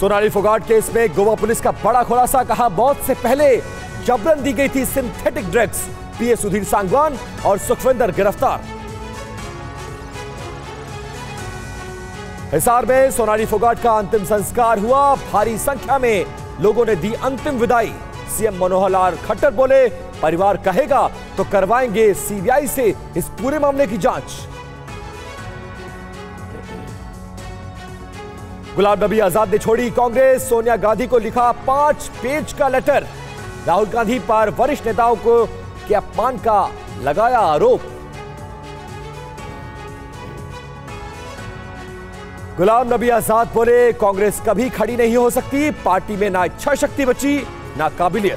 Sonali Phogat case में Goa police का बड़ा खुलासा, कहा मौत से पहले जबरन दी गई थी synthetic drugs. PA Sudhir Sangwan और सुखविंदर गिरफ्तार। हिसार में सोनाली फोगाट का अंतिम संस्कार हुआ, भारी संख्या में लोगों ने दी अंतिम विदाई। सीएम मनोहर लाल खट्टर बोले, परिवार कहेगा तो करवाएंगे सीबीआई से इस पूरे मामले की जांच। गुलाम नबी आजाद ने छोड़ी कांग्रेस, सोनिया गांधी को लिखा 5 पेज का लेटर। राहुल गांधी पर वरिष्ठ नेताओं को के अपमान का लगाया आरोप। गुलाम नबी आजाद बोले, कांग्रेस कभी खड़ी नहीं हो सकती, पार्टी में ना इच्छा शक्ति बची ना काबिलियत।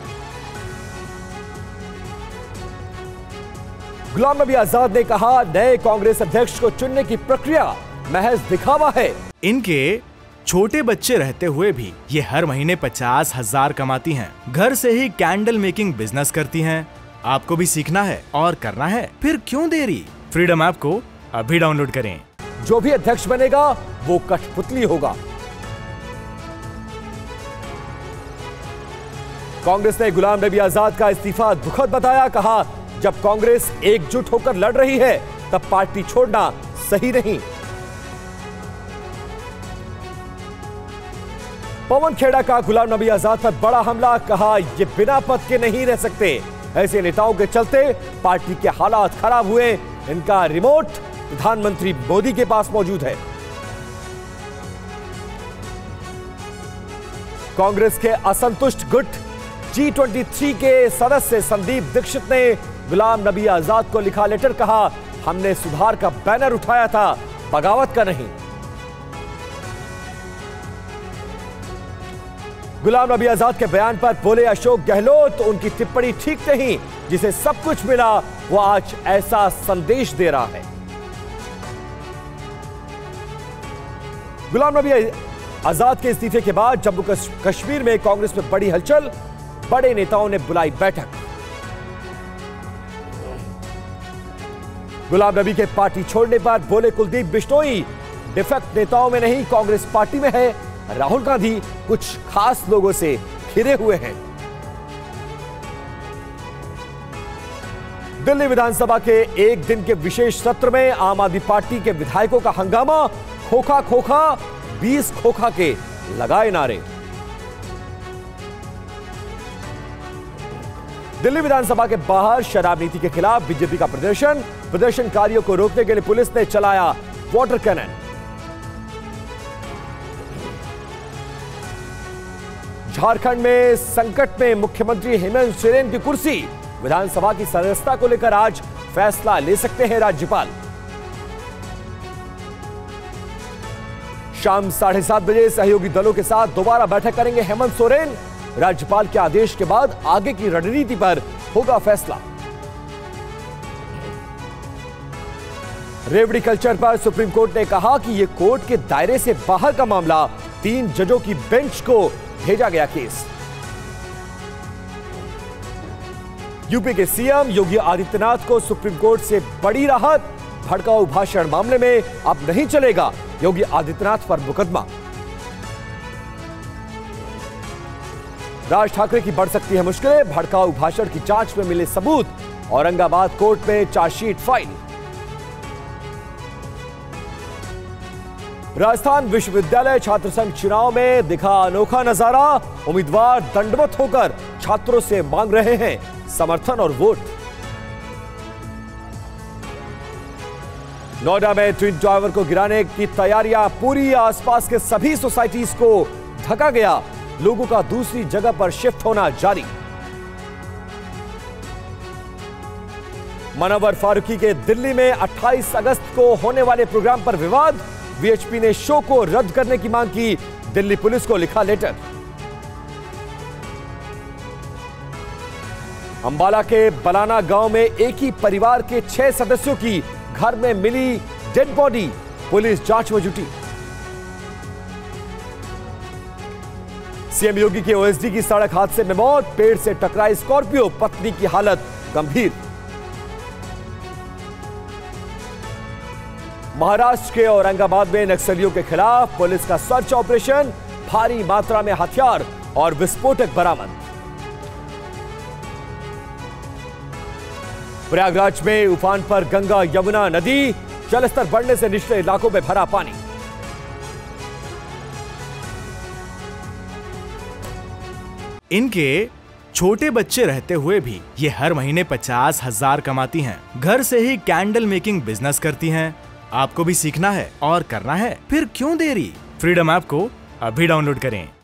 गुलाम नबी आजाद ने कहा, नए कांग्रेस अध्यक्ष को चुनने की प्रक्रिया महज दिखावा है। इनके छोटे बच्चे रहते हुए भी ये हर महीने 50,000 कमाती हैं। घर से ही कैंडल मेकिंग बिजनेस करती हैं। आपको भी सीखना है और करना है, फिर क्यों देरी? फ्रीडम ऐप को अभी डाउनलोड करें। जो भी अध्यक्ष बनेगा वो कठपुतली होगा। कांग्रेस ने गुलाम नबी आजाद का इस्तीफा दुखद बताया, कहा जब कांग्रेस एकजुट होकर लड़ रही है तब पार्टी छोड़ना सही नहीं। पवन खेड़ा का गुलाम नबी आजाद पर बड़ा हमला, कहा ये बिना पद के नहीं रह सकते। ऐसे नेताओं के चलते पार्टी के हालात खराब हुए। इनका रिमोट प्रधानमंत्री मोदी के पास मौजूद है। कांग्रेस के असंतुष्ट गुट G23 के सदस्य संदीप दीक्षित ने गुलाम नबी आजाद को लिखा लेटर, कहा हमने सुधार का बैनर उठाया था, बगावत का नहीं। गुलाम नबी आजाद के बयान पर बोले अशोक गहलोत, तो उनकी टिप्पणी ठीक नहीं, जिसे सब कुछ मिला वो आज ऐसा संदेश दे रहा है। गुलाम नबी आजाद के इस्तीफे के बाद जम्मू कश्मीर में कांग्रेस में बड़ी हलचल, बड़े नेताओं ने बुलाई बैठक। गुलाम नबी के पार्टी छोड़ने पर बोले कुलदीप बिश्नोई, डिफेक्ट नेताओं में नहीं कांग्रेस पार्टी में है। राहुल गांधी कुछ खास लोगों से घिरे हुए हैं। दिल्ली विधानसभा के एक दिन के विशेष सत्र में आम आदमी पार्टी के विधायकों का हंगामा, खोखा खोखा 20 खोखा के लगाए नारे। दिल्ली विधानसभा के बाहर शराब नीति के खिलाफ बीजेपी का प्रदर्शनकारियों को रोकने के लिए पुलिस ने चलाया वाटर कैनन। झारखंड में संकट में मुख्यमंत्री हेमंत सोरेन की कुर्सी, विधानसभा की सदस्यता को लेकर आज फैसला ले सकते हैं राज्यपाल। शाम 7:30 बजे सहयोगी दलों के साथ दोबारा बैठक करेंगे हेमंत सोरेन। राज्यपाल के आदेश के बाद आगे की रणनीति पर होगा फैसला। रेवड़ी कल्चर पर सुप्रीम कोर्ट ने कहा कि यह कोर्ट के दायरे से बाहर का मामला, 3 जजों की बेंच को भेजा गया केस। यूपी के सीएम योगी आदित्यनाथ को सुप्रीम कोर्ट से बड़ी राहत, भड़काऊ भाषण मामले में अब नहीं चलेगा योगी आदित्यनाथ पर मुकदमा। राज ठाकरे की बढ़ सकती है मुश्किलें, भड़काऊ भाषण की जांच में मिले सबूत, औरंगाबाद कोर्ट में चार्जशीट फाइल। राजस्थान विश्वविद्यालय छात्र संघ चुनाव में दिखा अनोखा नजारा, उम्मीदवार दंडवत होकर छात्रों से मांग रहे हैं समर्थन और वोट। नोएडा में ट्विन टावर को गिराने की तैयारियां पूरी, आसपास के सभी सोसाइटीज को ढका गया, लोगों का दूसरी जगह पर शिफ्ट होना जारी। मनव्वर फारूकी के दिल्ली में 28 अगस्त को होने वाले प्रोग्राम पर विवाद, वीएचपी ने शो को रद्द करने की मांग की, दिल्ली पुलिस को लिखा लेटर। अंबाला के बलाना गांव में एक ही परिवार के 6 सदस्यों की घर में मिली डेड बॉडी, पुलिस जांच में जुटी। सीएम योगी के ओएसडी की सड़क हादसे में मौत, पेड़ से टकराई स्कॉर्पियो, पत्नी की हालत गंभीर। महाराष्ट्र के औरंगाबाद में नक्सलियों के खिलाफ पुलिस का सर्च ऑपरेशन, भारी मात्रा में हथियार और विस्फोटक बरामद। प्रयागराज में उफान पर गंगा यमुना नदी, जलस्तर बढ़ने से निचले इलाकों में भरा पानी। इनके छोटे बच्चे रहते हुए भी ये हर महीने 50,000 कमाती हैं। घर से ही कैंडल मेकिंग बिजनेस करती हैं। आपको भी सीखना है और करना है, फिर क्यों देरी? फ्रीडम ऐप को अभी डाउनलोड करें।